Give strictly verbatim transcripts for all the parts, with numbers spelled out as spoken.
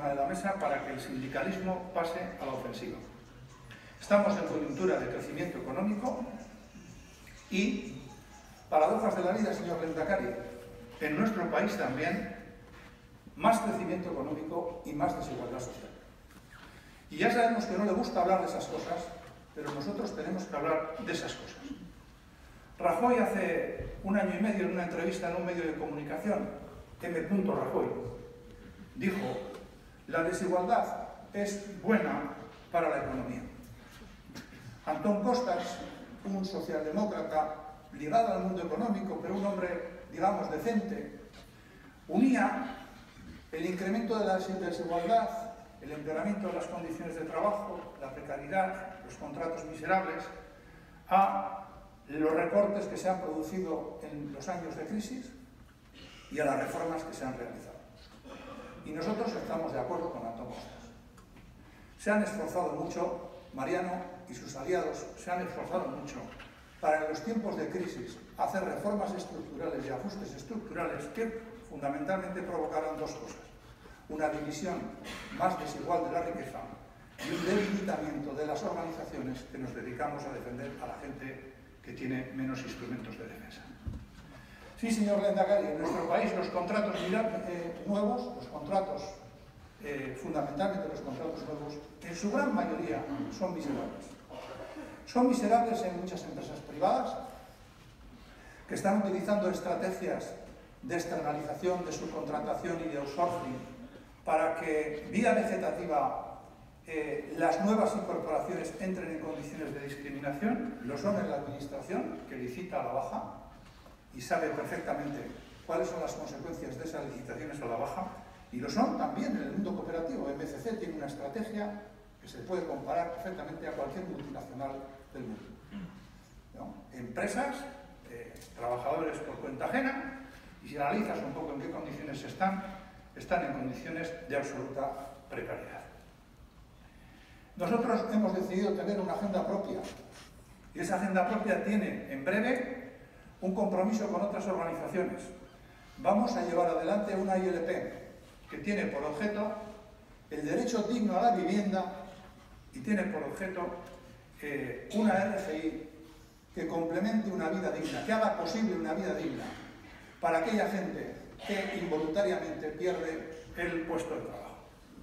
encima de la mesa para que el sindicalismo pase a la ofensiva. Estamos en coyuntura de crecimiento económico y, paradojas de la vida, señor Lehendakari, en nuestro país también más crecimiento económico y más desigualdad social. Y ya sabemos que no le gusta hablar de esas cosas, pero nosotros tenemos que hablar de esas cosas. Rajoy hace un año y medio en una entrevista en un medio de comunicación, M. Rajoy, dijo: la desigualdad es buena para la economía. Antón Costas, un socialdemócrata ligado al mundo económico, pero un hombre, digamos, decente, unía el incremento de la desigualdad, el empeoramiento de las condiciones de trabajo, la precariedad, los contratos miserables, a los recortes que se han producido en los años de crisis y a las reformas que se han realizado. Y nosotros estamos de acuerdo con Antón Costas. Se han esforzado mucho, Mariano y sus aliados se han esforzado mucho para en los tiempos de crisis hacer reformas estructurales y ajustes estructurales que fundamentalmente provocaron dos cosas: una división más desigual de la riqueza y un debilitamiento de las organizaciones que nos dedicamos a defender a la gente que tiene menos instrumentos de defensa. Sí, señor Lehendakari, en nuestro país los contratos eh, nuevos, los contratos, eh, fundamentalmente los contratos nuevos, en su gran mayoría son miserables. Son miserables en muchas empresas privadas que están utilizando estrategias de externalización, de subcontratación y de outsourcing para que, vía vegetativa, eh, las nuevas incorporaciones entren en condiciones de discriminación. Lo son en la administración, que licita a la baja y sabe perfectamente cuáles son las consecuencias de esas licitaciones a la baja, y lo son también en el mundo cooperativo. M C C tiene una estrategia que se puede comparar perfectamente a cualquier multinacional del mundo, ¿no? Empresas, eh, trabajadores por cuenta ajena, y si analizas un poco en qué condiciones están, están en condiciones de absoluta precariedad. Nosotros hemos decidido tener una agenda propia, y esa agenda propia tiene en breve un compromiso con otras organizaciones. Vamos a llevar adelante una I L P que tiene por objeto el derecho digno a la vivienda y tiene por objeto eh, una R G I que complemente una vida digna, que haga posible una vida digna para aquella gente que involuntariamente pierde el puesto de trabajo.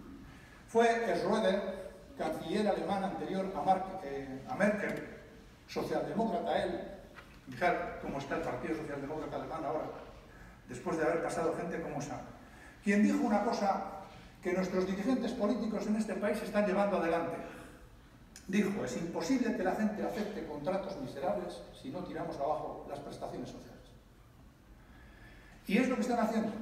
Fue Schröder, canciller alemán anterior a, Mar eh, a Merkel, socialdemócrata él. Fijar cómo está el Partido Socialdemócrata Alemán ahora, después de haber pasado gente como esa, quien dijo una cosa que nuestros dirigentes políticos en este país están llevando adelante. Dijo: es imposible que la gente acepte contratos miserables si no tiramos abajo las prestaciones sociales. Y es lo que están haciendo.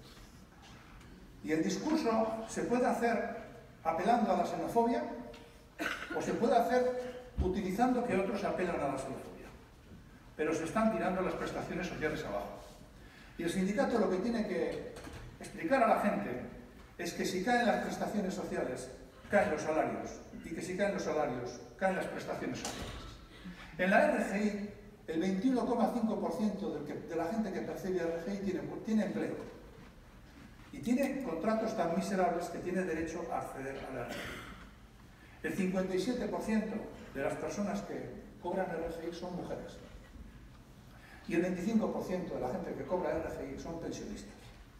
Y el discurso se puede hacer apelando a la xenofobia o se puede hacer utilizando que otros apelan a la xenofobia. Pero se están tirando las prestaciones sociales abajo. Y el sindicato lo que tiene que explicar a la gente es que si caen las prestaciones sociales, caen los salarios, y que si caen los salarios, caen las prestaciones sociales. En la R G I, el veintiuno coma cinco por ciento de la gente que percibe R G I tiene, tiene empleo. Y tiene contratos tan miserables que tiene derecho a acceder a la R G I. El cincuenta y siete por ciento de las personas que cobran R G I son mujeres. Y el veinticinco por ciento de la gente que cobra R G I son pensionistas.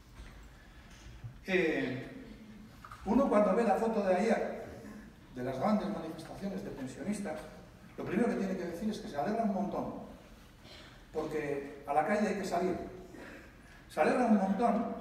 Eh, uno cuando ve la foto de ayer de las grandes manifestaciones de pensionistas, lo primero que tiene que decir es que se alegra un montón, porque a la calle hay que salir. Se alegra un montón.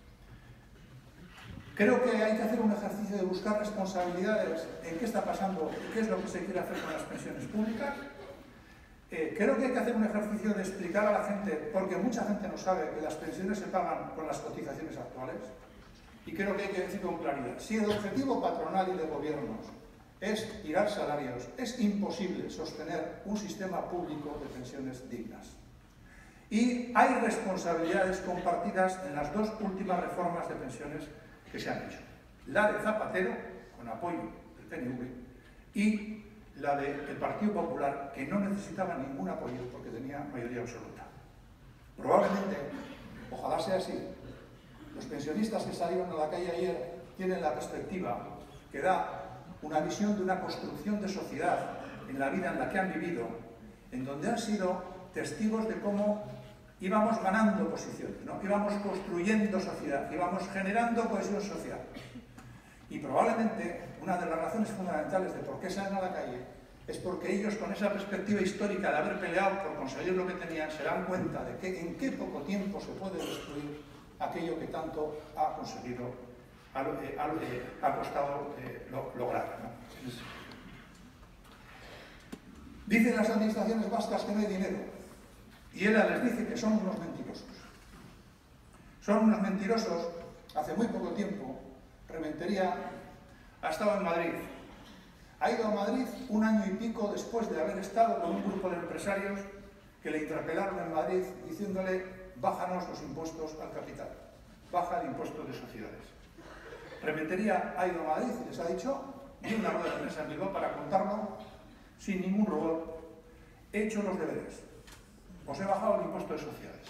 Creo que hay que hacer un ejercicio de buscar responsabilidades en qué está pasando y qué es lo que se quiere hacer con las pensiones públicas. Eh, creo que hay que hacer un ejercicio de explicar a la gente, porque mucha gente no sabe que las pensiones se pagan con las cotizaciones actuales, y creo que hay que decir con claridad: si el objetivo patronal y de gobiernos es tirar salarios, es imposible sostener un sistema público de pensiones dignas. Y hay responsabilidades compartidas en las dos últimas reformas de pensiones que se han hecho. La de Zapatero, con apoyo del P N V, y la del Partido Popular, que no necesitaba ningún apoyo porque tenía mayoría absoluta. Probablemente, ojalá sea así, los pensionistas que salieron a la calle ayer tienen la perspectiva que da una visión de una construcción de sociedad en la vida en la que han vivido, en donde han sido testigos de cómo íbamos ganando posiciones, ¿no? Íbamos construyendo sociedad, íbamos generando cohesión social. Y probablemente una de las razones fundamentales de por qué salen a la calle es porque ellos, con esa perspectiva histórica de haber peleado por conseguir lo que tenían, se dan cuenta de que en qué poco tiempo se puede destruir aquello que tanto ha conseguido, ha, eh, ha, eh, ha costado eh, lo, lograr, ¿no? Dicen las administraciones vascas que no hay dinero, y ella les dice que son unos mentirosos. Son unos mentirosos. Hace muy poco tiempo, Rementería ha estado en Madrid. Ha ido a Madrid un año y pico después de haber estado con un grupo de empresarios que le interpelaron en Madrid diciéndole: bájanos los impuestos al capital, baja el impuesto de sociedades. Rementería ha ido a Madrid y les ha dicho, di una rueda de prensa en Bilbao para contarlo sin ningún rubor: he hecho los deberes, os he bajado el impuesto de sociedades.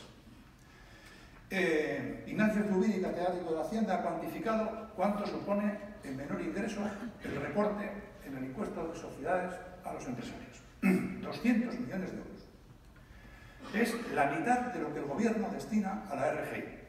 Eh, Ignacio Zubiri, catedrático de Hacienda, ha cuantificado cuánto supone el menor ingreso el recorte en el impuesto de sociedades a los empresarios. doscientos millones de euros. Es la mitad de lo que el gobierno destina a la R G I.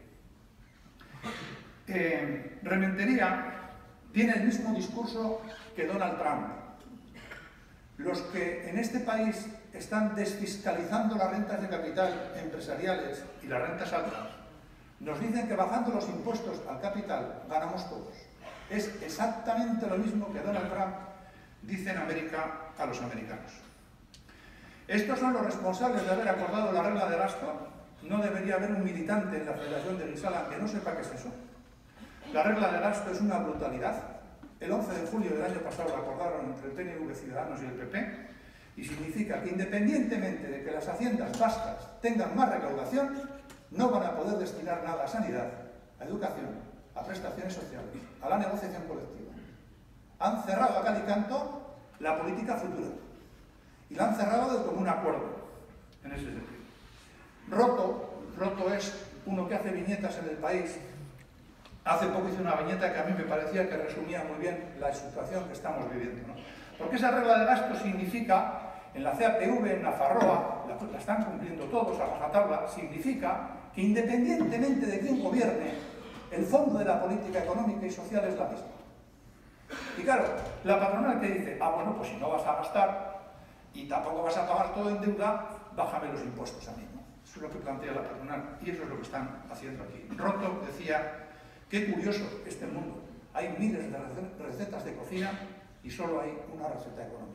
Eh, Rementería tiene el mismo discurso que Donald Trump. Los que en este país están desfiscalizando las rentas de capital empresariales y las rentas altas, nos dicen que bajando los impuestos al capital ganamos todos. Es exactamente lo mismo que Donald Trump dice en América a los americanos. Estos son los responsables de haber acordado la regla de gasto. No debería haber un militante en la Federación de Rizala que no sepa qué es eso. La regla de gasto es una brutalidad. El once de julio del año pasado la acordaron entre el P N V, Ciudadanos y el P P, y significa que independientemente de que las haciendas vascas tengan más recaudación, no van a poder destinar nada a sanidad, a educación, a prestaciones sociales, a la negociación colectiva. Han cerrado a cal y canto la política futura y la han cerrado de común acuerdo, en ese sentido. Roto, Roto es uno que hace viñetas en el país. Hace poco hice una viñeta que a mí me parecía que resumía muy bien la situación que estamos viviendo, ¿no? Porque esa regla de gasto significa, en la C A P V, en Nafarroa, la, la están cumpliendo todos a rajatabla, significa que independientemente de quién gobierne, el fondo de la política económica y social es la misma. Y claro, la patronal que dice, ah, bueno, pues si no vas a gastar y tampoco vas a pagar todo en deuda, bájame los impuestos a mí, ¿no? Eso es lo que plantea la patronal y eso es lo que están haciendo aquí. Roto decía, qué curioso este mundo. Hay miles de recetas de cocina y solo hay una receta económica.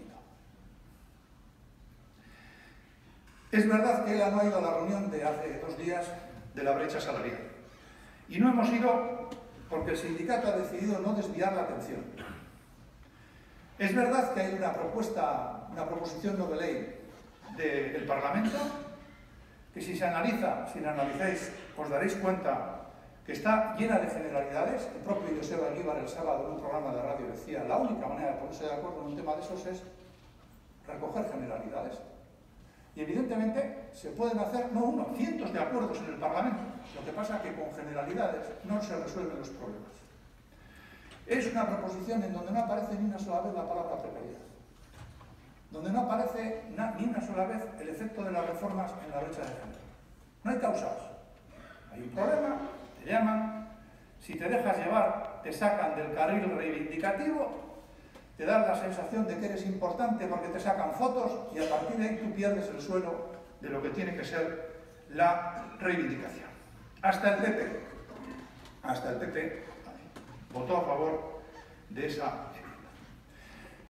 Es verdad que ella no ha ido a la reunión de hace dos días de la brecha salarial. Y no hemos ido porque el sindicato ha decidido no desviar la atención. Es verdad que hay una propuesta, una proposición no de ley del Parlamento, que si se analiza, si la analizáis, os daréis cuenta que está llena de generalidades. El propio Joseba Eguíbar el sábado en un programa de radio decía, la única manera de ponerse de acuerdo en un tema de esos es recoger generalidades. Y evidentemente se pueden hacer, no uno, cientos de acuerdos en el Parlamento. Lo que pasa es que con generalidades no se resuelven los problemas. Es una proposición en donde no aparece ni una sola vez la palabra precariedad. Donde no aparece ni una sola vez el efecto de las reformas en la brecha de género. No hay causas. Hay un problema, te llaman, si te dejas llevar, te sacan del carril reivindicativo, te dan la sensación de que eres importante porque te sacan fotos y a partir de ahí tú pierdes el suelo de lo que tiene que ser la reivindicación. Hasta el P P, hasta el P P votó a favor de esa